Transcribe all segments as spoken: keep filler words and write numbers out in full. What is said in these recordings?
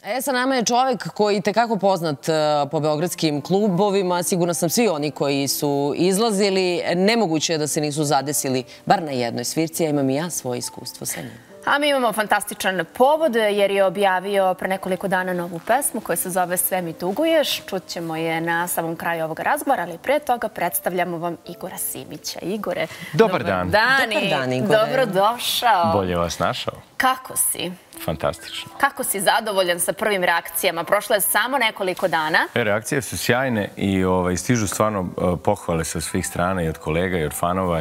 E, sa nama je čovek koji je tekako poznat po beogradskim klubovima. Sigurno sam svi oni koji su izlazili. Nemoguće je da se nisu zadesili bar na jednoj svirci, a imam i ja svoje iskustvo sa njim. A mi imamo fantastičan povod jer je objavio pre nekoliko dana novu pesmu koja se zove Sve mi tuguješ. Čućemo je na samom kraju ovoga razgovora, ali pre toga predstavljamo vam Igora Simića. Igore, dobar dan. Dobar dan, Igore. Dobrodošao. Bolje vas našao. Kako si? Fantastično. Kako si zadovoljan sa prvim reakcijama? Prošlo je samo nekoliko dana. Reakcije su sjajne i stižu stvarno pohvale sa svih strana i od kolega i od fanova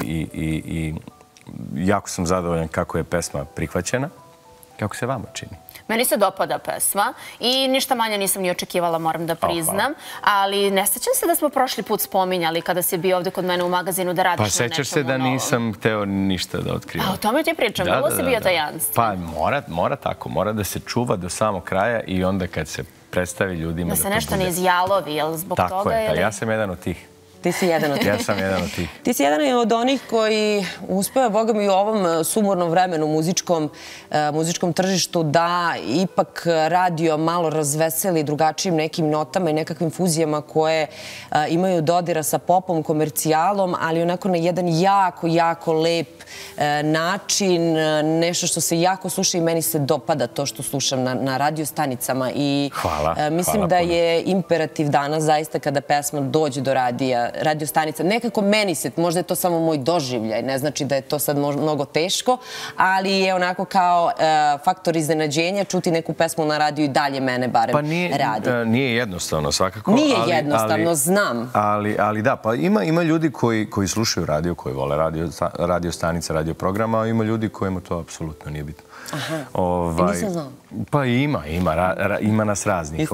i jako sam zadovoljan kako je pesma prihvaćena. Kako se vama čini? Meni se dopada pesma i ništa manje nisam ni očekivala, moram da priznam. Ali ne sećam se da smo prošli put spominjali kada si bio ovde kod mene u magazinu da radiš na nečemu novom. Pa sećaš se da nisam hteo ništa da otkrivam. A o tome ti pričam, vrlo si bio tajanstven. Pa mora tako, mora da se čuva do samog kraja i onda kad se predstavi ljudima da to bude. Da se nešto ne izjalovi, jel zbog toga? Tako je, ja sam jedan od tih. Ti si jedan od tih. Ja sam jedan od tih. Ti si jedan od onih koji uspeva, Boga mi, u ovom sumornom vremenu, muzičkom tržištu, da ipak radio malo razveseli drugačijim nekim notama i nekakvim fuzijama koje imaju dodira sa popom, komercijalom, ali onako na jedan jako, jako lep način, nešto što se jako sluša i meni se dopada to što slušam na radio stanicama. Hvala. Mislim da je imperativ danas zaista kada pesma dođe do radija, radio stanica. Nekako meni se, možda je to samo moj doživljaj, ne znači da je to sad mnogo teško, ali je onako kao faktor iznenađenja čuti neku pesmu na radiju i dalje mene barem radi. Pa nije jednostavno svakako. Nije jednostavno, znam. Ali da, pa ima ljudi koji slušaju radio, koji vole radio stanica, radio programa, a ima ljudi kojima to apsolutno nije bitno. Aha, nisam znao. Pa ima, ima nas raznih.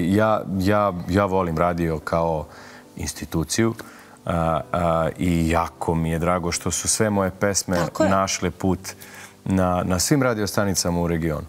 Ja volim radio kao instituciju i jako mi je drago što su sve moje pesme našle put na svim radiostanicama u regionu.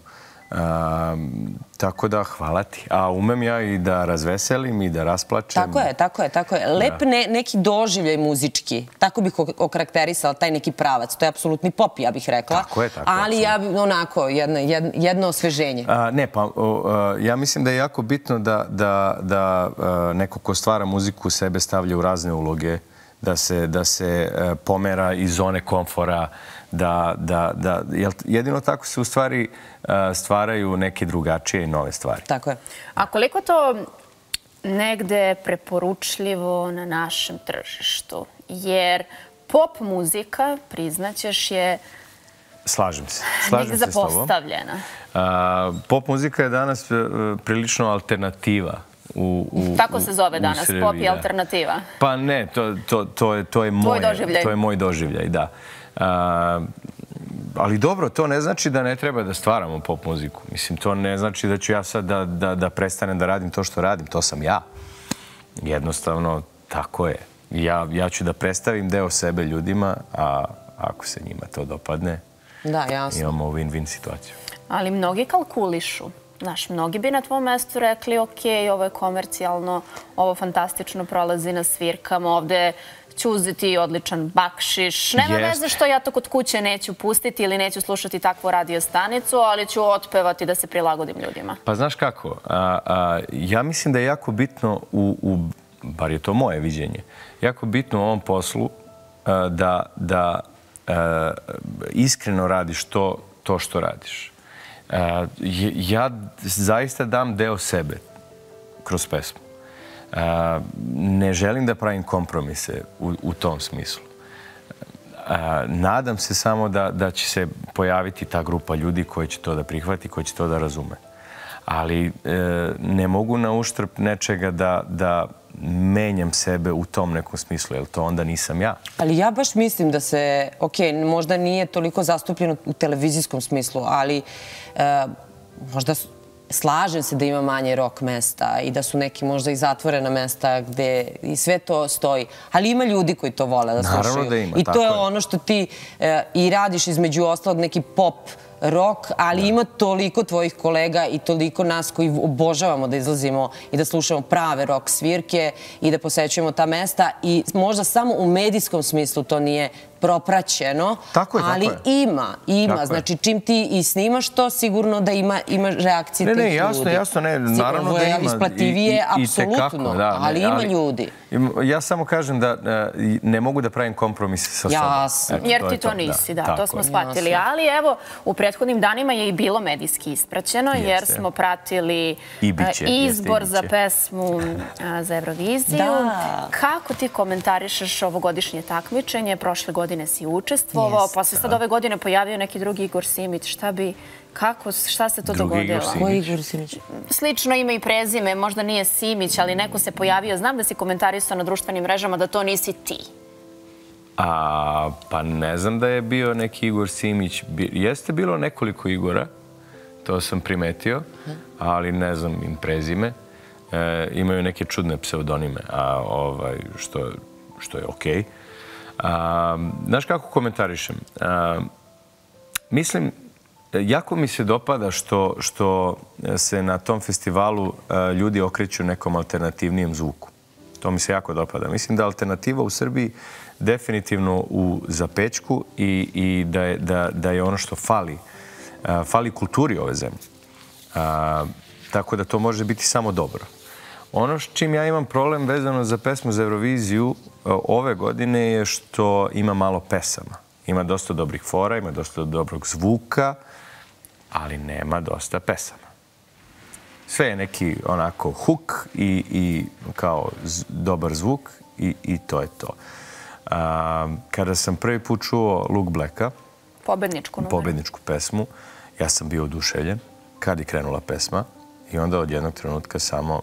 Tako da, hvala ti. A umem ja i da razveselim i da rasplačem. Tako je, tako je, tako je. Lep neki doživljaj muzički. Tako bih okarakterisala taj neki pravac. To je apsolutni pop, ja bih rekla. Tako je, tako je. Ali ja, onako, jedno osveženje. Ne, pa ja mislim da je jako bitno da neko ko stvara muziku sebe stavlja u razne uloge, da se pomera iz zone komfora, da jedino tako se u stvari stvaraju neke drugačije i nove stvari. Tako je. A koliko to negde preporučljivo na našem tržištu? Jer pop muzika, priznaćeš, je Slažem se. negde zapostavljena. Pop muzika je danas prilično alternativa. Tako se zove danas, pop i alternativa. Pa ne, to je moj doživljaj, da. Ali dobro, to ne znači da ne treba da stvaramo pop muziku. Mislim, to ne znači da ću ja sad da prestanem da radim to što radim. To sam ja. Jednostavno, tako je. Ja ću da predstavim deo sebe ljudima, a ako se njima to dopadne, imamo win-win situaciju. Ali mnogi kalkulišu. Znaš, mnogi bi na tvojom mestu rekli, ok, ovo je komercijalno, ovo fantastično prolazi na svirkama, ovde ću uzeti odličan bakšiš. Nema veze što ja to kod kuće neću pustiti ili neću slušati takvu radio stanicu, ali ću otpevati da se prilagodim ljudima. Pa znaš kako, ja mislim da je jako bitno, bar je to moje viđenje, jako bitno u ovom poslu da iskreno radiš to što radiš. Ja zaista dam deo sebe kroz pesmu. Ne želim da pravim kompromise u tom smislu. Nadam se samo da će se pojaviti ta grupa ljudi koji će to da prihvati, koji će to da razume. Ali ne mogu na uštrb nečega da menjam sebe u tom nekom smislu, jer to onda nisam ja. Ali ja baš mislim da se, ok, možda nije toliko zastupljeno u televizijskom smislu, ali možda slažem se da ima manje rock mesta i da su neki možda i zatvorena mesta gde i sve to stoji. Ali ima ljudi koji to vole da slušaju. Naravno da ima, I to je ono što ti i radiš između ostalog neki pop rock, ali ima toliko tvojih kolega i toliko nas koji obožavamo da izlazimo i da slušamo prave rock svirke i da posećujemo ta mesta i možda samo u medijskom smislu to nije propraćeno, Tako je, tako ali je. ima, ima. Tako je. Znači, čim ti i snimaš to, sigurno da ima, ima reakcije Ne, tih ne, ljudi. jasno, jasno, ne, naravno da ima. Isplativije, I- i- i tekako, apsolutno, da, ne, ali ima ali- ljudi. Im- Ja samo kažem da e, ne mogu da pravim kompromise sa sobom. Jasno. Eto, Jer to ti je to nisi, da, Tako to smo je. shvatili. Ali evo, u prethodnim danima je i bilo medijski ispraćeno, jer Jeste. smo pratili I biće, e, izbor jeste i za biće. pesmu a, za Euroviziju. Da. Kako ti komentarišeš ovogodišnje takmičenje? Prošle godine si učestvovao, Jeste. pa se sad ove godine pojavio neki drugi Igor Simić. Šta bi, kako, šta se to Drugi Igor dogodilo? Simić. Ko je Igor Simić? Slično ime i prezime, možda nije Simić, ali neko se pojavio. Znam da si komentarisao na društvenim mrežama da to nisi ti. A, pa ne znam da je bio neki Igor Simić. Bi- Jeste bilo nekoliko Igora, to sam primetio, ali ne znam im prezime. E, imaju neke čudne pseudonime, a, ovaj, što, što je okej. A, Znaš kako komentarišem? A, mislim, jako mi se dopada što, što se na tom festivalu a, ljudi okreću nekom alternativnijem zvuku. To mi se jako dopada. Mislim da je alternativa u Srbiji definitivno u zapećku i, i da, je, da, da je ono što fali. A, fali kulturi ove zemlje. A, tako da to može biti samo dobro. Ono s čim ja imam problem vezano za pesmu za Euroviziju a, ove godine je što ima malo pesama. Ima dosta dobrih fora, ima dosta dobrog zvuka, ali nema dosta pesama. Sve je neki onako huk i, i kao z- dobar zvuk i, i to je to. A, kada sam prvi put čuo Luke Blacka, Pobedničku numenu. pobedničku pesmu, ja sam bio oduševljen kad je krenula pesma i onda od jednog trenutka samo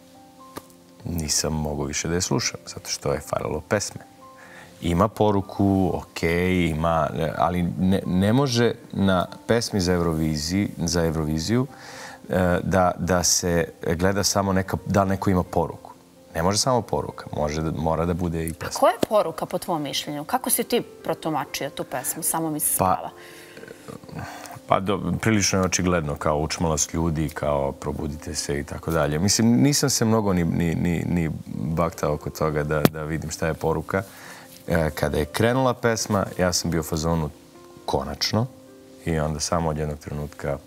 nisam mogao više da je slušam, zato što je falilo pesme. Ima poruku, okej, ima, ali ne, ne može na pesmi za Euroviziju, za Euroviziju e, da, da se gleda samo neka, da neko ima poruku. Ne može samo poruka, može da, mora da bude i pesma. Koja je poruka po tvom mišljenju? Kako si ti protumačio tu pesmu? Samo mi se spava. Pa do, prilično je očigledno kao učmalost ljudi, kao probudite se i tako dalje. Mislim, nisam se mnogo ni, ni, ni, ni baktao oko toga da, da vidim šta je poruka. E, kada je krenula pesma, ja sam bio u fazonu konačno i onda samo od jednog trenutka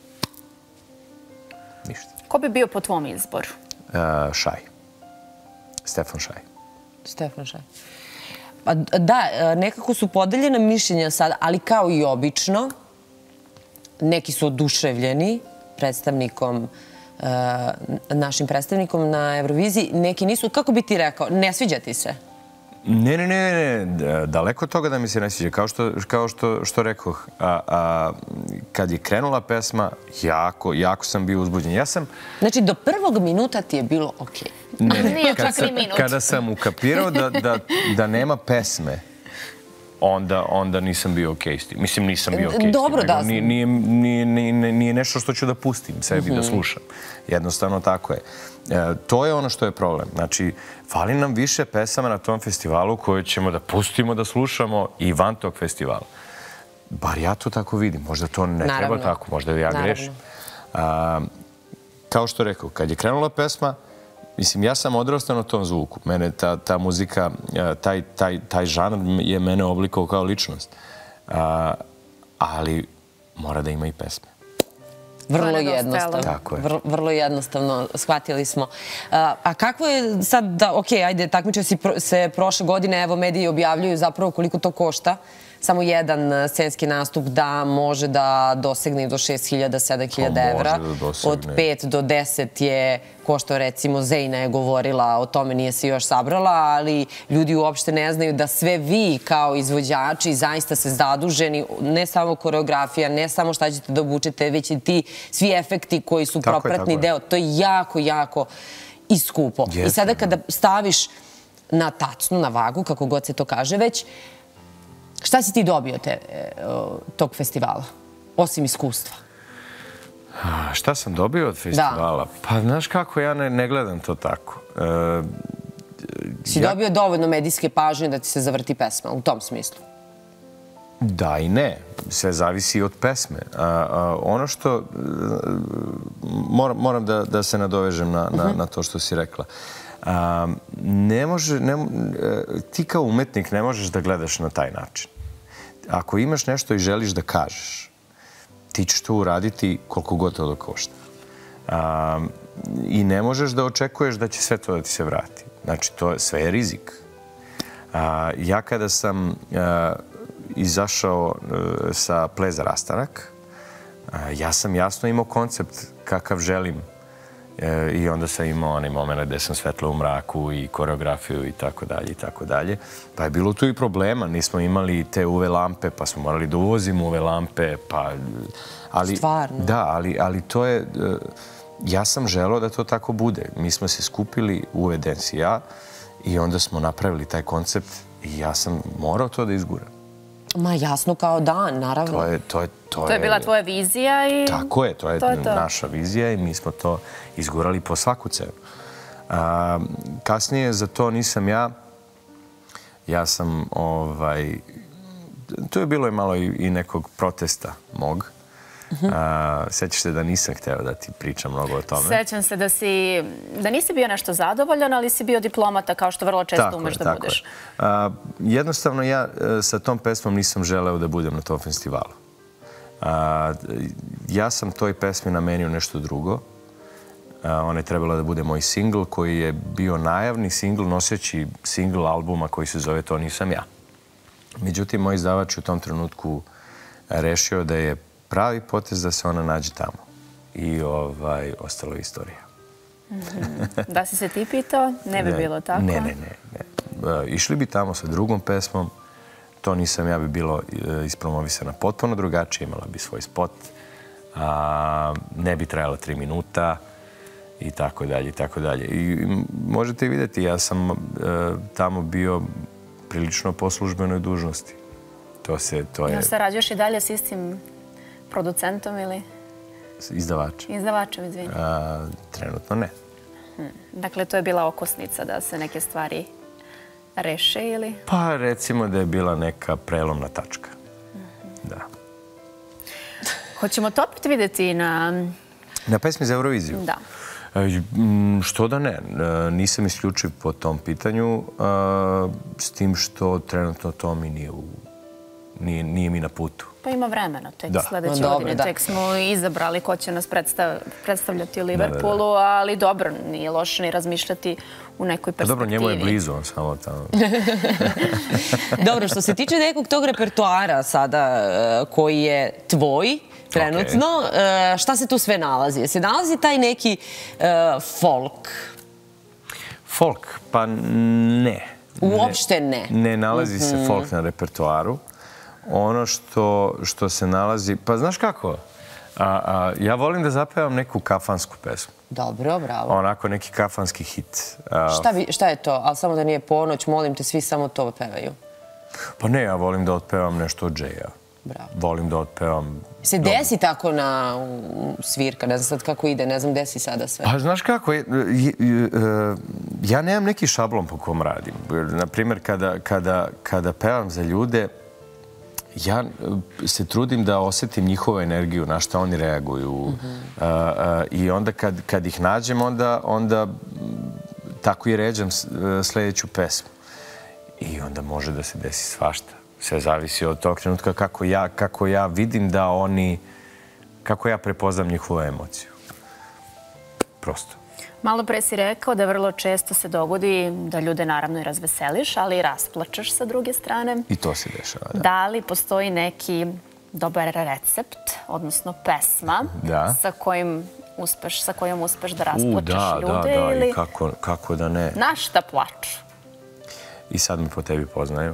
ništa. Ko bi bio po tvom izboru? E, Šaj. Stefan Šaj. Stefan Šaj. Pa da, nekako su podeljena mišljenja sad, ali kao i obično, neki su oduševljeni predstavnikom, e, našim predstavnikom na Euroviziji, neki nisu. Kako bi ti rekao, ne sviđa ti se? Ne, ne, ne, ne, ne, daleko od toga da mi se ne sviđa. Kao što, kao što, što rekoh, a, a, kad je krenula pesma, jako, jako sam bio uzbuđen. Ja sam... Znači, do prvog minuta ti je bilo okej. Ne, ne, Nije kad čak sam- ni minut. Kada sam ukapirao da, da, da nema pesme, onda, onda nisam bio okej s tim. Mislim, nisam bio okej s tim. Dobro, da. nego Nije, nije, nije, nije, nije nešto što ću da pustim sebi da slušam. Jednostavno tako je. E, to je ono što je problem. Znači, fali nam više pesama na tom festivalu koje ćemo da pustimo da slušamo i van tog festivala. Bar ja to tako vidim. Možda to ne Naravno. treba tako. Možda ja Naravno. grešim. A, kao što rekao, kad je krenula pesma, mislim, ja sam odrastao na tom zvuku. Mene ta, ta muzika, a, taj, taj, taj žanr je mene oblikovao kao ličnost. A, ali mora da ima i pesme. Vrlo To je nedostajalo. jednostavno. Tako je. Vrlo, vrlo jednostavno, shvatili smo. A, a kako je sad da, ok, ajde, takmičio si pro, se prošle godine, evo mediji objavljuju zapravo koliko to košta. Samo jedan uh, scenski nastup da može da dosegne i do šest hiljada, sedam hiljada Pa evra. može da dosegne. Od pet do deset je koštao, recimo, Zejna je govorila, o tome nije se još sabrala, ali ljudi uopšte ne znaju da sve vi kao izvođači zaista se zaduženi, ne samo koreografija, ne samo šta ćete da obučete, već i ti svi efekti koji su Tako je, propratni tako je. deo. To je jako, jako i skupo. I Jeste, sada da. kada staviš na tacnu, na vagu, kako god se to kaže već, šta si ti dobio te, e, o, tog festivala? Osim iskustva. A, šta sam dobio od festivala? Pa, znaš kako, ja ne, ne gledam to tako. E, Si ja- dobio dovoljno medijske pažnje da ti se zavrti pesma, u tom smislu? Da i ne. Sve zavisi od pesme. A, a, ono što... e, Moram, moram da, da se nadovežem na, na, na to što si rekla. A, ne može... Ne, e, ti kao umetnik ne možeš da gledaš na taj način. ako imaš nešto i želiš da kažeš, ti ćeš to uraditi koliko god to da košta. A, I ne možeš da očekuješ da će sve to da ti se vrati. Znači, to sve je rizik. A, ja kada sam a, izašao a, sa Pleza rastanak, a, ja sam jasno imao koncept kakav želim. E, I onda sam imao onaj moment gde sam svetlo u mraku i koreografiju i tako dalje i tako dalje. Pa je bilo tu i problema. Nismo imali te U V lampe, pa smo morali da uvozimo U V lampe. Pa, ali, Stvarno? Da, ali, ali to je... Ja sam želeo da to tako bude. Mi smo se skupili, U V Dance i ja, i onda smo napravili taj koncept i ja sam morao to da izguram. Ma jasno kao dan, naravno. To je, to je, to To je bila tvoja vizija i... Tako je, to je, to je to. naša vizija i mi smo to izgurali po svaku cenu. A, kasnije za to nisam ja. Ja sam, ovaj... Tu je bilo i malo i, i nekog protesta mog. A, sećaš se da nisam hteo da ti pričam mnogo o tome. Sećam se da si, da nisi bio nešto zadovoljan, ali si bio diplomata kao što vrlo često Tako umeš je, da tako budeš. je. A, jednostavno ja e, sa tom pesmom nisam želeo da budem na tom festivalu. A, ja sam toj pesmi namenio nešto drugo. A, ona je trebala da bude moj singl koji je bio najavni singl, noseći singl albuma koji se zove To nisam ja. Međutim, moj izdavač u tom trenutku rešio da je pravi potez da se ona nađe tamo. I ovaj, ostalo je istorija. Da si se ti pitao, ne bi bilo tako? Ne, ne, ne. ne. Išli bi tamo sa drugom pesmom. To nisam ja bi bilo ispromovisana potpuno drugačije. Imala bi svoj spot. A, ne bi trajala tri minuta. I tako dalje, i tako dalje. I možete i vidjeti, ja sam e, tamo bio prilično po službenoj dužnosti. To se, to je... Jel sarađuješ i dalje s istim producentom ili Izdavač. izdavačem, izvini? A, trenutno ne. Hmm. Dakle, to je bila okosnica da se neke stvari reše ili? Pa recimo da je bila neka prelomna tačka. Da. Hoćemo to opet vidjeti na... Na pesmi za Euroviziju? Da. E, Što da ne? E, Nisam isključiv po tom pitanju, a, s tim što trenutno to mi nije, u, nije, nije mi na putu. Pa ima vremena, tek Da. sledeće No, dobro, godine. da. Tek smo izabrali ko će nas predstav, predstavljati u Liverpoolu, ali dobro, nije loše ni razmišljati u nekoj Pa perspektivi. dobro, njemu je blizu, on samo tamo. Dobro, što se tiče nekog tog repertoara sada e, koji je tvoj, trenutno, e, šta se tu sve nalazi? Se nalazi taj neki e, folk? Folk? Pa ne. Uopšte ne. Ne nalazi se folk na repertoaru. Ono što, što se nalazi... Pa znaš kako? A, a, ja volim da zapevam neku kafansku pesmu. Dobro, bravo. Onako neki kafanski hit. A, Šta, vi, šta je to? Ali samo da nije ponoć, molim te, svi samo to pevaju. pa ne, ja volim da otpevam nešto od Džeja. Bravo. Volim da otpevam... Se desi tako na u, svirka, ne znam sad kako ide, ne znam desi sada sve. Pa znaš kako, je, je, je, ja nemam neki šablon po kom radim. Naprimjer, kada, kada, kada pevam za ljude, ja se trudim da osjetim njihovu energiju, na šta oni reaguju. Mm-hmm. a, a, I onda kad, kad ih nađem, onda, onda tako i ređam sljedeću pesmu. I onda može da se desi svašta. Sve zavisi od tog trenutka kako ja, kako ja vidim da oni, kako ja prepoznam njihovu emociju. Prosto. Malo pre si rekao da vrlo često se dogodi da ljude naravno i razveseliš, ali i rasplačeš sa druge strane. I to se dešava, da. Da li postoji neki dobar recept, odnosno pesma, Da. sa kojim uspeš, sa kojom uspeš da U, rasplačeš da, ljude? da, da, ili i kako, kako da ne. na šta plaču? I sad me po tebi poznaju.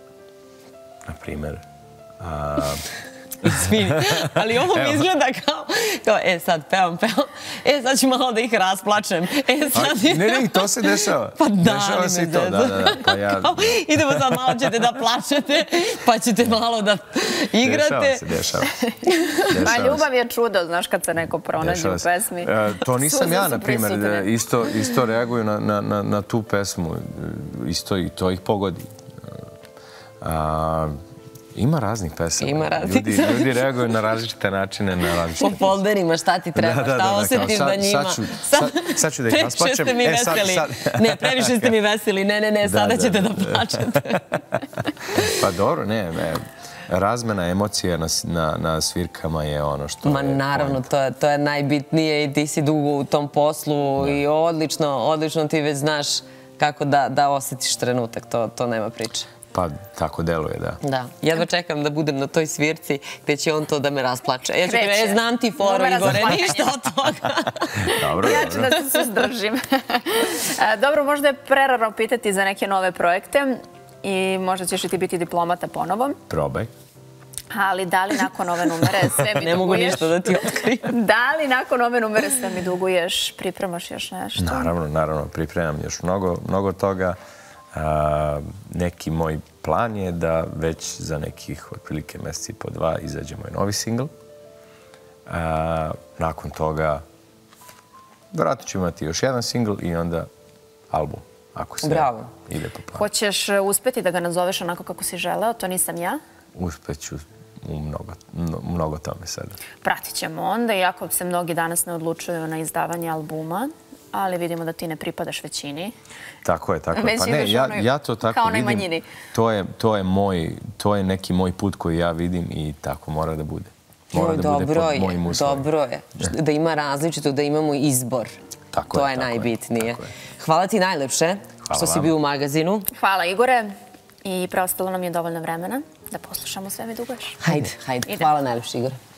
Na primjer. A, Izvini, ali ovo mi izgleda kao, kao, e sad pevam, pevam, e sad ću malo da ih rasplačem, e sad... a, ne, ne, to se dešava. Pa da, Dešava ali se me i to, da, da, da. Pa ja, Kao, idemo sad, malo ćete da plačete, pa ćete malo da igrate. Dešava se, dešava se. Pa Dešava se. ljubav je čudo, znaš, kad se neko pronađe Dešava u se. pesmi. E, to nisam Suze ja, su na primjer. prisutne. Isto, isto reaguju na, na, na, na tu pesmu. Isto i to ih pogodi. A, ima raznih pesama. Ima raznih. Ljudi, ljudi reaguju na različite načine, na različite... Po folderima, šta ti treba, Da, da, da, šta da, osjetiš kao da sad- njima... sad ću- sad- sad ću da ih rasplačem. Previše ste mi E, sad- veseli. sad- Ne, previše ste mi veseli. Ne, ne, ne, Da, sada da, ćete da. da plačete. Pa dobro, ne, ne. razmena emocija na, na, na svirkama je ono što Ma je naravno, point. to je, to je najbitnije i ti si dugo u tom poslu i odlično, odlično ti već znaš kako da, da osjetiš trenutak, to, to nema priče. Pa tako deluje, da. Da. Jedva čekam da budem na toj svirci gde će on to da me rasplače. Ja ću Kreće. kreći, znam ti foru, Numera za Igore, plakanje. ništa od toga. Dobro, Ja ću dobro. da se suzdržim. E, Dobro, možda je prerano pitati za neke nove projekte i možda ćeš i ti biti diplomata ponovo. Probaj. Ali da li nakon ove numere sve mi duguješ? Ne mogu ništa da ti otkrijem. Da li nakon ove numere sve mi duguješ? Pripremaš još nešto? Naravno, naravno, pripremam još mnogo, mnogo toga. A, neki moj plan je da već za nekih otprilike meseci po dva izađe moj novi singl. A, nakon toga vjerojatno ću imati još jedan singl i onda album, ako sve Bravo. ide po planu. Hoćeš uspeti da ga nazoveš onako kako si želeo? To nisam ja. Uspeću u mnogo, mno- mnogo tome sada. Pratit ćemo onda, iako se mnogi danas ne odlučuju na izdavanje albuma, ali vidimo da ti ne pripadaš većini. Tako je, tako je. Već Pa ideš ne, ja, onoj- ja to tako kao onoj vidim. manjini. To je, to, je moj, to je neki moj put koji ja vidim i tako mora da bude. Mora Joj, da bude dobro pod je, mojim uslovima. dobro je. Da ima različito, da imamo izbor. Tako To je, je tako je, najbitnije. tako je. Hvala ti najlepše Hvala što si vama. bio u magazinu. Hvala Igore i preostalo nam je dovoljno vremena da poslušamo Sve mi duguješ. Hajde, hajde. Idemo. Hvala najlepše, Igor.